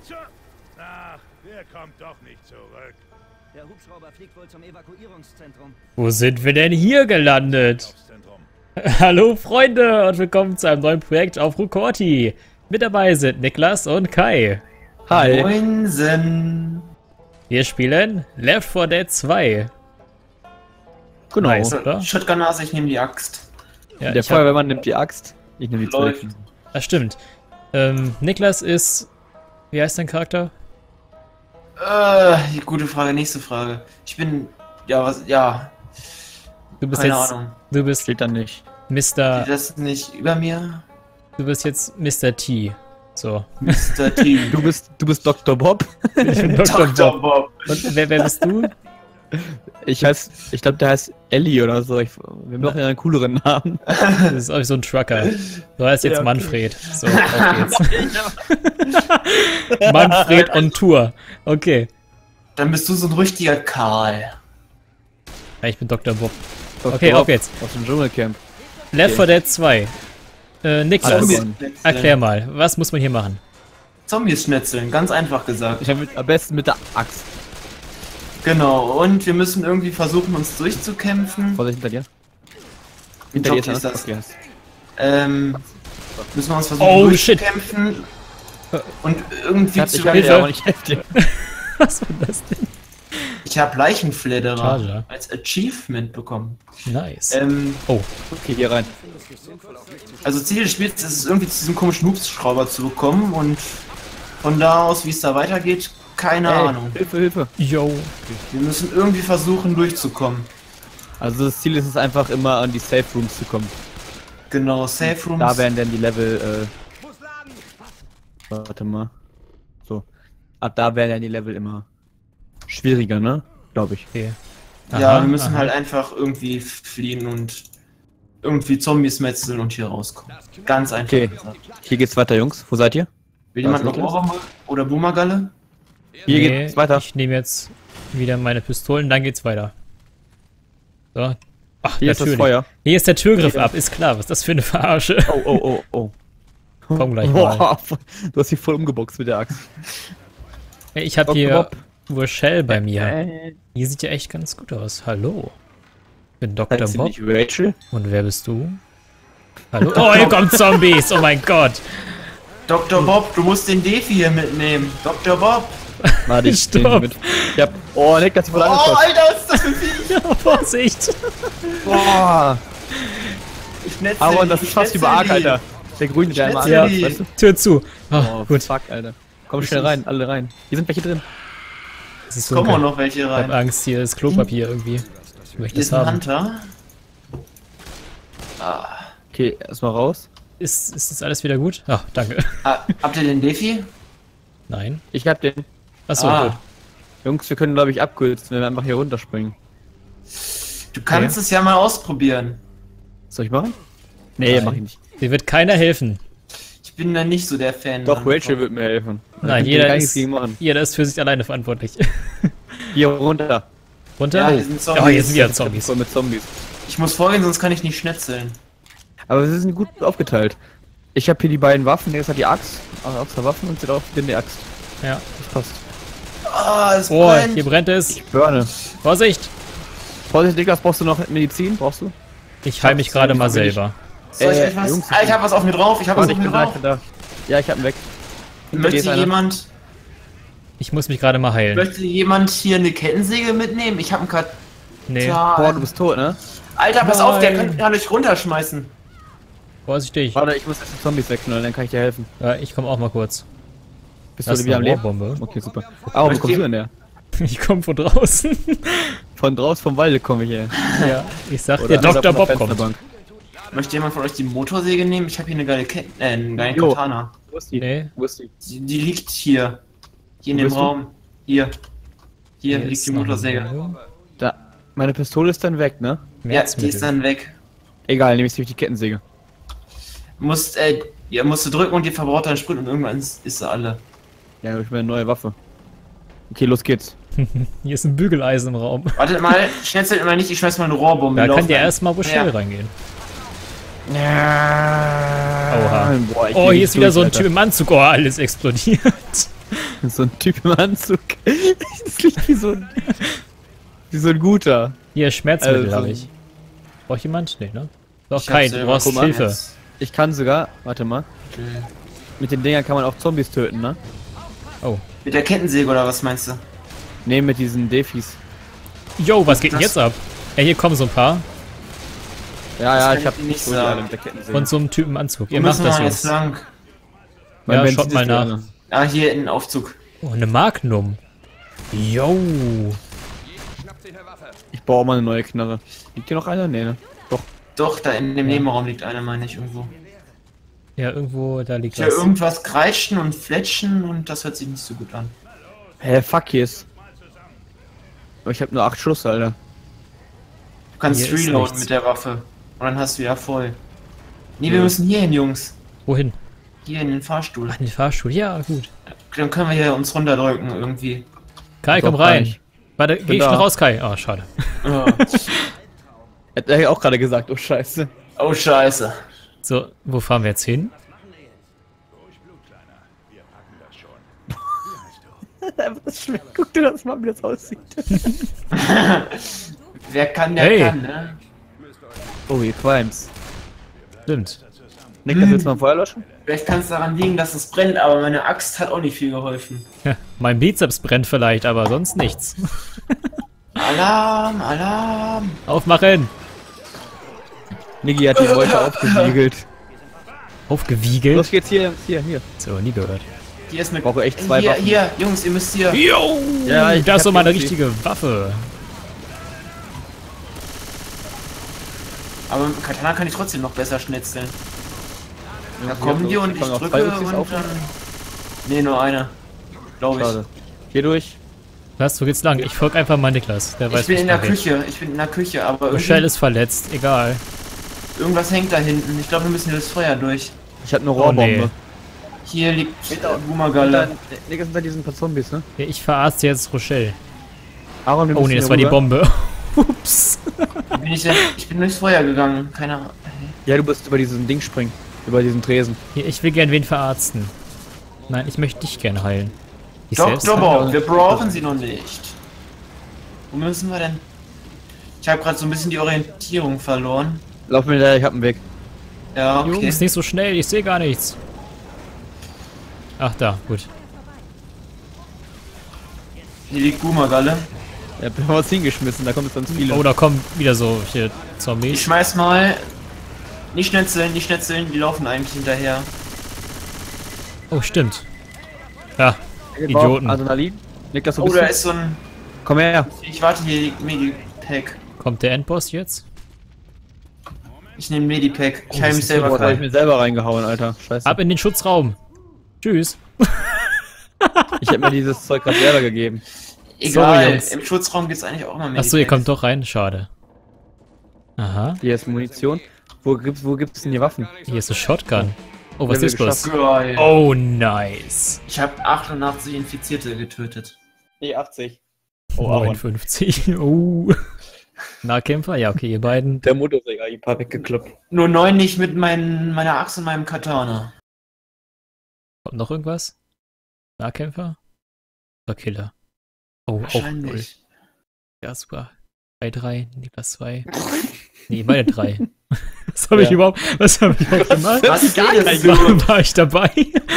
Ach, der kommt doch nicht zurück. Der Hubschrauber fliegt wohl zum Evakuierungszentrum. Wo sind wir denn hier gelandet? Hallo Freunde und willkommen zu einem neuen Projekt auf Rukorti. Mit dabei sind Niklas und Kai. Hi. Moinsen. Wir spielen Left 4 Dead 2. Genau. Nice, oder? Shotgunnase, ich nehme die Axt. Ja, Der Feuerwehrmann nimmt die Axt. Ich nehme die Läuft. Zwölf. Das stimmt. Niklas ist... Wie heißt dein Charakter? Gute Frage, nächste Frage. Ich bin... Ja, was... Ja. Du bist Keine jetzt... Ahnung. Du bist Steht dann nicht. Mr... Steht das nicht über mir? Du bist jetzt Mr. T. So. Mr. T. Du bist Dr. Bob. Ich bin Dr. Dr. Bob. Bob. Und wer bist du? Ich glaube, der heißt Ellie oder so. Wir brauchen ja einen cooleren Namen. Das ist auch so ein Trucker. Du heißt jetzt Ja, okay. Manfred. So, auf geht's. Manfred on Tour. Okay. Dann bist du so ein richtiger Karl. Ja, ich bin Dr. Bob. Dr. Okay, Bob auf jetzt. Aus dem Dschungelcamp. Left 4 Dead 2. Niklas, Alles. erklär mal, was muss man hier machen? Zombies schnetzeln, ganz einfach gesagt. Ich habe am besten mit der Axt. Genau, und wir müssen irgendwie versuchen, uns durchzukämpfen. Vorsicht hinter dir. Wie Hinter dir Zombie ist das? Okay. Müssen wir uns versuchen Oh, shit. durchzukämpfen. Und irgendwie Ich zu... kann dir aber nicht helfen. dir. Was war das denn? Ich habe Leichenfledderer Charger. als Achievement bekommen. Nice. Okay, hier rein. Also Ziel des Spiels ist es irgendwie zu diesem komischen Hubschrauber zu bekommen und von da aus, wie es da weitergeht, keine Ahnung. Hilfe, Hilfe. Yo. Wir müssen irgendwie versuchen durchzukommen. Also das Ziel ist es einfach immer an die Safe Rooms zu kommen. Genau, Safe Rooms. Da werden dann die Level, warte mal. So. Ab da werden dann die Level immer schwieriger, ne? Glaube ich. Okay. ja, Aha, wir müssen aha. halt einfach irgendwie fliehen und irgendwie Zombies metzeln und hier rauskommen. Ganz einfach Okay. gesagt. Hier geht's weiter, Jungs. Wo seid ihr? Will jemand noch Niklas? Ohrwurm oder Boomergalle? Hier Nee, geht's weiter. Ich nehme jetzt wieder meine Pistolen, dann geht's weiter. So. Ach, Hier ist das natürlich. Feuer. Hier ist der Türgriff ab, ist klar. Was ist das für eine Verarsche? Oh. Komm gleich mal. Boah, du hast hier voll umgeboxt mit der Axt. Hey, ich habe Dr. hier Bob. Rochelle bei mir. Die sieht ja echt ganz gut aus. Hallo. Ich bin Dr. Heißt sie Bob. nicht Rachel? Und wer bist du? Hallo? Oh, hier kommen Zombies! Oh mein Gott! Dr. Bob, du musst den Defi hier mitnehmen. Dr. Bob! Warte, ich Stopp. nehme mit. Ich hab. Oh, Nick, das ist voll Oh, angeschaut. Alter, was ist das für ein Viech? Ja, Vorsicht! Boah. Ich netze Aber die, das ist ich fast netze wie bei Ark, die. Alter. Der grüne, der einmal Schnitzel anmacht, die. weißt du? Tür zu. Oh, Oh, gut. fuck, Alter. Komm schnell rein, alle rein. Hier sind welche drin. Es ist Es kommen auch dunkel. noch welche Ich hab rein. Angst, hier ist Klopapier irgendwie. Ich möchte Hier das ist ein haben. Hunter. Ah. Okay, erstmal raus. Ist das alles wieder gut? Ach, danke. Habt ihr den Defi? Nein. Ich hab den. Achso, Ah. gut. Jungs, wir können, glaube ich, abkürzen, wenn wir einfach hier runterspringen. Du kannst es ja mal ausprobieren. Soll ich machen? Nee, Nein. mach ich nicht. Dir wird keiner helfen. Ich bin da nicht so der Fan. Doch, dann. Rachel wird mir helfen. Da Nein, könnt ihr jeder gar nichts ist, gegen machen. jeder ist für sich alleine verantwortlich. Hier runter. Runter? Ja, Oh, hier sind Zombies. hier sind wieder Zombies. Voll mit Zombies. Ich muss vorgehen, sonst kann ich nicht schnetzeln. Aber sie sind gut aufgeteilt. Ich habe hier die beiden Waffen, der hat die Axt, aus der Waffen und sie auch die Axt. Ja. Das passt. Ah, es Oh, brennt. hier brennt es. Burne. Vorsicht! Vorsicht, Niklas, brauchst du noch Medizin? Brauchst du? Ich heil mich gerade mal selber. Soll ich etwas? Jungs, Ah, ich hab was auf mir drauf. Ich hab was Warte, auf ich mir bin da, drauf. ich bin da. Ja, ich hab ihn weg. Hinter dir ist Möchte einer. jemand, Ich muss mich gerade mal heilen. möchte jemand hier eine Kettensäge mitnehmen? Ich hab einen Katal. Nee, Boah, du bist tot, ne? Alter, pass auf, der Nein. kann dich runterschmeißen. vorsichtig. Warte, ich muss erst die Zombies wegknallen, dann kann ich dir helfen. Ja, ich komme auch mal kurz. Bist Das du ist wieder am eine Leben? Rohrbombe. Okay, super. Ah, wo Möchte kommst du ihr- denn her? Ich komme von draußen. Von draußen vom Walde komme ich her. Ja, ich sag Oder dir, Dr. von der Bob kommt. Fensterbank. Möchte jemand von euch die Motorsäge nehmen? Ich habe hier eine geile einen geilen Jo. Katana. Wo ist die? Nee, Wo ist die? Die liegt hier. Hier in Wo dem bist du? Raum. Hier. Hier hier liegt ist die noch Motorsäge. eine Da. Meine Pistole ist dann weg, ne? Ja, Merzmittel. die ist dann weg. Egal, nehme ich durch die Kettensäge. Musst du drücken und die verbraucht dann Sprit und irgendwann ist sie alle. Ja, hab ich mir eine neue Waffe. Okay, los geht's. Hier ist ein Bügeleisen im Raum. Wartet mal, schnetzelt mal nicht, ich schmeiß mal eine Rohrbombe. Da Die laufen könnt ihr ein. erstmal Rochelle Ja. reingehen. Ja. Oha. Boah, ich Oh, geh hier nicht ist wieder durch, so ein Alter. Typ im Anzug. Oh, alles explodiert. So ein Typ im Anzug. Das liegt wie so ein guter. Hier, Schmerzmittel Also, habe ich. Braucht jemand? Nee, ne? Doch, Ich kein. hab's Du selber. brauchst Guck mal, Hilfe. jetzt. Ich kann sogar, warte mal, mit den Dingern kann man auch Zombies töten, ne? Oh. Mit der Kettensäge oder was meinst du? Ne, mit diesen Defis. Yo, was geht denn Das- jetzt ab? Ey, hier kommen so ein paar. Ja, kann ich hab ich dir nicht hol die alle sagen. mit der Kettensäge. Von so einem Typen im Anzug. Wo Ihr macht müssen das wir jetzt jetzt. lang? Mein Ja, Benzin schaut mal ist nach. leer. Ah, hier in den Aufzug. Oh, eine Magnum. Yo. Ich baue auch mal eine neue Knarre. Liegt hier noch einer? Nee, ne? Doch. Doch, da in dem Nebenraum liegt einer, meine ich, irgendwo. Ja, irgendwo, da liegt Ich höre was. irgendwas kreischen und fletschen und das hört sich nicht so gut an. Hä, fuck yes. Aber ich hab nur 8 Schuss, Alter. Du kannst Hier ist reloaden nichts. mit der Waffe. Und dann hast du ja voll. Nee, wir müssen hier hin, Jungs. Wohin? Hier in den Fahrstuhl. Ach, in den Fahrstuhl. Ja, gut. Dann können wir hier uns runterdrücken irgendwie. Kai, Doch, komm kann rein. ich. Warte, geh ich da. schon raus, Kai? Oh, schade. Oh, Hat er auch gerade gesagt, oh scheiße. oh scheiße. So, wo fahren wir jetzt hin? Das schmeckt. Guck dir das mal, wie das aussieht. Wer kann, der Hey. kann, ne? Oh, hier Crimes. Stimmt. Nick, das willst du mal Feuer löschen? Vielleicht kann es daran liegen, dass es brennt, aber meine Axt hat auch nicht viel geholfen. Ja, mein Bizeps brennt vielleicht, aber sonst nichts. Alarm, Alarm. Aufmachen! Niggi hat die Leute aufgewiegelt. Aufgewiegelt? Los geht's hier, hier. So, nie gehört. Hier ist eine... Brauche echt 2 hier, Waffen. hier, Jungs, ihr müsst hier... Yo! Ja, ich das ist hab doch mal eine jetzt die- richtige Waffe. Aber mit Katana kann ich trotzdem noch besser schnetzeln. Da Ja, kommen die so, und ich ich kann auch drücke 2 und Uzis dann... aufnehmen. Nee, nur eine. Glaube Schade. Hier durch. Was, wo geht's lang? Ich folge einfach mal Niklas. Der ich. weiß, Ich bin was in der da geht. Küche, aber Rochelle irgendwie, ist verletzt, egal. irgendwas hängt da hinten. Ich glaube, wir müssen hier das Feuer durch. Ich hab eine Oh, Rohrbombe. nee. Hier liegt Und Boomergalle. dann, Nick, das sind da diesen paar Zombies, ne? Ja, ich verarzte jetzt Rochelle. Aaron, wir Oh müssen nee, das hier war die rüber. Bombe. Ups. Bin ich, denn? Ich bin durchs Feuer gegangen. Keine Ahnung. Ja, du musst über diesen Ding springen. Über diesen Tresen. Hier, ich will gern wen verarzten. Nein, ich möchte dich gern heilen. Ich Dr. selbst Bob, wir brauchen sie noch nicht. Wo müssen wir denn? Ich habe gerade so ein bisschen die Orientierung verloren. Lauf mir da, ich hab einen Weg. Ja, okay. Jungs, nicht so schnell, ich sehe gar nichts. Ach, da, gut. Hier liegt Boomergalle. Ja, wir haben was hingeschmissen, da kommen jetzt ganz viele. Oh, da kommen wieder so hier Ich Zombies. schmeiß mal. Nicht schnetzeln, die laufen eigentlich hinterher. Oh, stimmt. Ja, Wir brauchen Idioten. Adrenalin. Niklas, wo Oh, bist da du? ist so ein. Komm her. Ich warte, hier liegt Medipack. Kommt der Endboss jetzt? Ich nehme Medipack. Ich heile das mich ist selber Boah, da hab ich Kai. mir selber reingehauen, Alter. Scheiße. Ab in den Schutzraum. Tschüss. Ich hab mir dieses Zeug gerade selber gegeben. Egal, Sorry, Jungs. im Schutzraum gibt's eigentlich auch immer Medipack. Achso, ihr kommt doch rein, schade. Aha, Hier ist Munition. Wo gibt's denn hier Waffen? hier ist eine Shotgun. Oh, was Level ist das? Geil. Oh, nice. Ich habe 88 Infizierte getötet. Nee, 80. Oh, 59. Oh. Nahkämpfer? Ja, okay, ihr beiden. Der Motorsäger, ein paar weggekloppt. Nur 9 nicht mit meiner Axt und meinem Katana. Kommt noch irgendwas? Nahkämpfer? Oder Killer? Oh, auch null. Wahrscheinlich. Ja, super. 3, Niklas 2. Nee, beide 3. Was habe ich Ja. überhaupt gemacht? Was redest du? War ich dabei?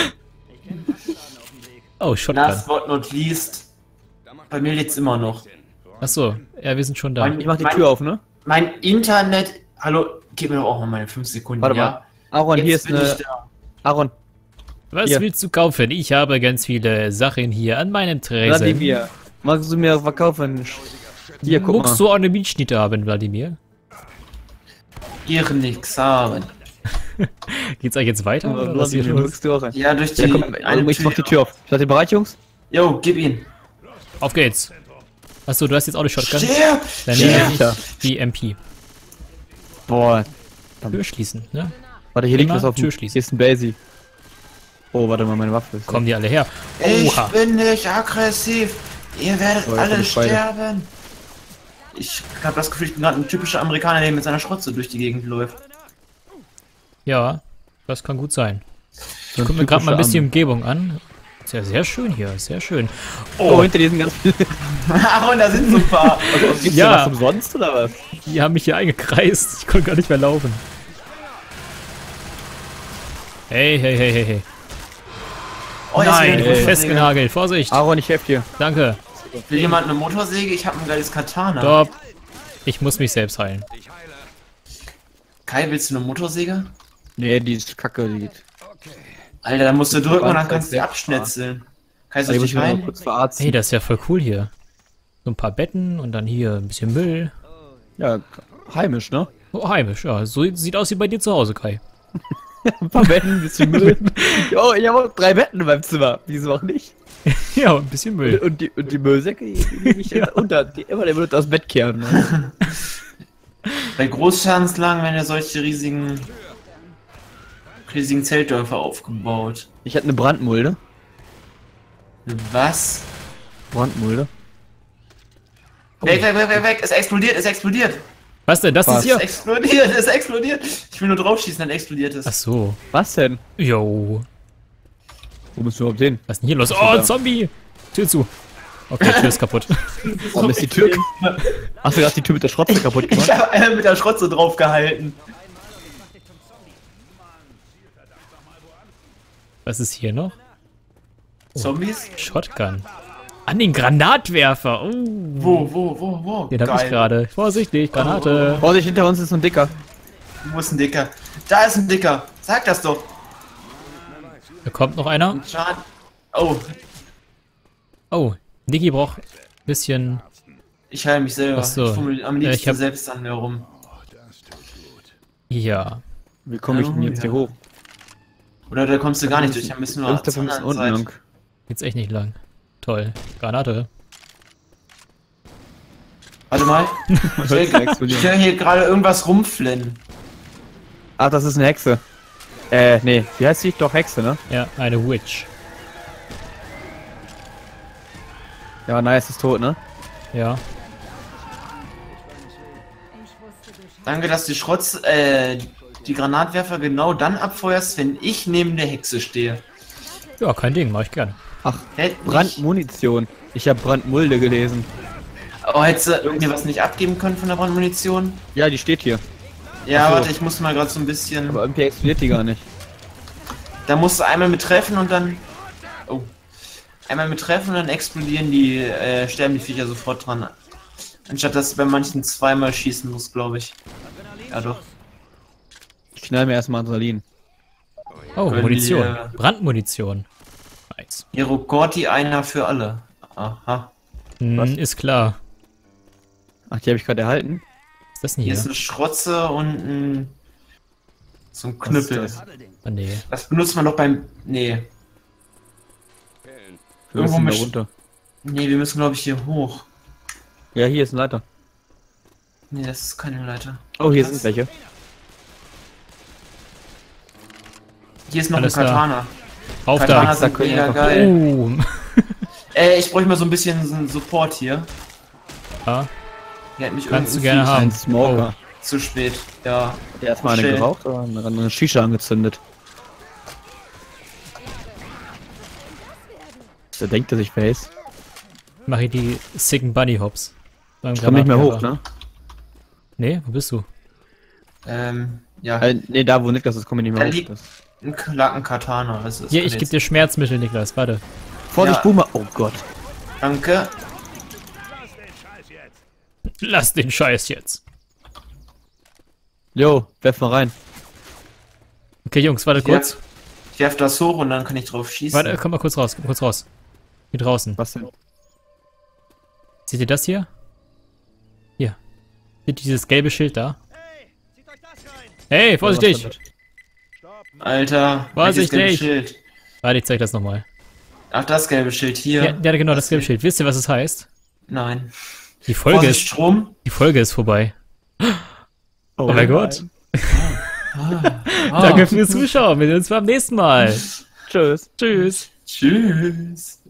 Oh, Shotgun. Last but not least. Bei mir liegt's immer noch. Achso, ja, wir sind schon da. Mein- Ich mach die Tür auf, ne? Mein Internet. Hallo, gib mir doch auch mal meine 5 Sekunden. Warte ja? mal. Aaron, hier Jetzt ist bin ich eine... da. Aaron, Was Hier. willst du kaufen? Ich habe ganz viele Sachen hier an meinem Tresen. Wladimir. Magst du mir verkaufen? Hier, guck Muckst mal. du eine Milchschnitte haben, Wladimir? Ihr nix haben. Geht's euch jetzt weiter? Oder was hier Wladimir, los? guckst du auch rein. Ja, durch die. Ja, komm, also ich mach die Tür auf. Seid ihr bereit, Jungs? Jo, gib ihn. Auf geht's. Achso, du hast jetzt auch eine Shotgun? Stirb! Dann Stirb! nehme ich die MP. Boah. Tür schließen, ne? Warte, hier liegt Immer was auf dem... Tür schließen. Hier ist ein Basie. Oh, warte mal, meine Waffe ist... Kommen die alle her? Ich Oha. bin nicht aggressiv. Ihr werdet Oh, jetzt alle hab ich beide. sterben. Ich habe das Gefühl, ich bin gerade ein typischer Amerikaner, der mit seiner Schrotze durch die Gegend läuft. Ja, das kann gut sein. So Ich guck mir gerade mal ein bisschen die Umgebung an. Sehr, sehr schön hier, sehr schön. Oh, hinter diesen ganz vielen. Ach, und da sind so ein paar. Gibt's Ja. ja was umsonst oder was? Die haben mich hier eingekreist. Ich konnte gar nicht mehr laufen. Hey, hey, hey, hey, hey. Oh, jetzt Nein, wieder eine Motorsäge. festgenagelt. Vorsicht. Aaron, ich helfe dir. Danke. Will jemand eine Motorsäge? Ich habe ein geiles Katana. Stopp. Ich muss mich selbst heilen. Kai, willst du eine Motorsäge? Nee, die ist kacke, die geht. Alter, da musst du drücken und dann kannst du die abschnetzeln. Kai, soll Ich ich muss dich mich noch rein? kurz verarzten. Hey, das ist ja voll cool hier. So ein paar Betten und dann hier ein bisschen Müll. Ja, heimisch, ne? Oh, heimisch, ja. So sieht aus wie bei dir zu Hause, Kai. Ein paar Betten, ein bisschen Müll. Oh, ich habe auch 3 Betten in meinem Zimmer. Wieso auch nicht? Ja, ein bisschen Müll. Und die Müllsäcke, die liege ich immer der wird aus dem Bett kehren. Ne? Bei Großschadenslagen werden ja solche riesigen Zeltdörfer aufgebaut. Ich hatte eine Brandmulde. Was? Brandmulde. Weg, weg, weg, weg, weg! Es explodiert, es explodiert! Was denn? Das Was? ist hier? Es explodiert, es explodiert! Ich will nur draufschießen, dann explodiert es. Ach so. Was denn? Jo. Wo müssen wir überhaupt hin? Was ist denn hier los? Oh, ein Zombie! Tür zu. Okay, Tür ist kaputt. Warum ist die Tür? Hast du gerade die Tür mit der Schrotze kaputt Ich gemacht? habe einen mit der Schrotze draufgehalten. Was ist hier noch? Zombies? Shotgun. An den Granatwerfer. Oh. Wo? Den hab ich gerade. Vorsichtig, Granate. Vorsicht, hinter uns ist so ein Dicker. Wo ist ein Dicker? Da ist ein Dicker! Sag das doch! Da kommt noch einer. Schaden. Oh, Oh, Niki braucht ein bisschen... ich heile mich selber. Ach so. Ich fummel am Ja, liebsten ich hab- selbst an mir rum. Ja. Wie komme ich denn jetzt hier hoch? Oder da kommst du gar nicht durch, dann müssen wir Dafür müssen unten lang. Geht's echt nicht lang. Toll. Granate. Warte mal. Ich höre hier gerade irgendwas rumflennen. Ach, das ist eine Hexe. Nee, wie heißt sie? Doch Hexe, ne? Ja, eine Witch. Ja, nice, ist tot, ne? Ja. Danke, dass die Granatwerfer genau dann abfeuerst, wenn ich neben der Hexe stehe. Ja, kein Ding, mach ich gerne. Ach, Hätte nicht- Brandmunition. Ich habe Brandmulde gelesen. Oh, hättest du irgendwie was nicht abgeben können von der Brandmunition? Ja, die steht hier. Ja, Ach so. warte, ich muss mal gerade so ein bisschen... Aber irgendwie explodiert die gar nicht. Da musst du einmal mit treffen und dann... Oh. Einmal mit treffen und dann explodieren die, sterben die Viecher sofort dran. Anstatt dass du bei manchen zweimal schießen musst, glaube ich. Ja doch. Ich knall mir erstmal Adrenalin. Oh, Können Munition. die, Brandmunition. Nice. Irokoti, einer für alle. Aha. Was? Ist klar. Ach, die habe ich gerade erhalten. Was ist das denn Hier hier? ist eine Schrotze und ein... So ein Was Knüppel. ist Ah, nee. Das benutzt man doch beim... Nee. Wir Irgendwo müssen da mit- runter. Nee, wir müssen glaube ich hier hoch. Ja, hier ist ein Leiter. Nee, das ist keine Leiter. Oh, hier Was? sind welche. Hier ist noch Alles ein klar. Katana. Auf Katana da. sind können wir mega einfach- geil. Oh. Ich bräuchte mal so ein bisschen so einen Support hier. Ja, Der hat mich kannst du irgendwie gerne haben. Ein Smoker. zu spät. Ja. Hat der erstmal eine Schön. geraucht oder eine Shisha angezündet? Der denkt, dass ich face. Mach ich die sicken Bunny Hops. Beim Ich komm nicht mehr hoch, Granatwerfer. ne? Nee, wo bist du? Ja. Nee, da wo Niklas ist, komme ich nicht Da mehr hoch. liegt ein Katana. Also das Hier, kann ich gebe jetzt- dir Schmerzmittel, Niklas. Warte. Vorsicht, Ja. Boomer! Oh Gott. Danke. Lass den Scheiß jetzt. Jo, werf mal rein. Okay, Jungs, warte Ja. kurz. Ich werf das hoch und dann kann ich drauf schießen. Warte, komm mal kurz raus. Komm kurz raus. Hier draußen. Was denn? Seht ihr das hier? Hier. Seht ihr dieses gelbe Schild da? Hey, vorsichtig! Was Alter, Vorsichtig. welches gelbe Schild? Warte, ich zeig das nochmal. Ach, das gelbe Schild hier. Ja, ja, genau, das gelbe Schild. Wisst ihr, was es heißt? Nein. Die Folge Vorsicht, ist, Strom. die Folge ist vorbei. Oh mein Gott. Ah. Danke fürs Zuschauen. Wir sehen uns beim nächsten Mal. Tschüss. Tschüss. Tschüss.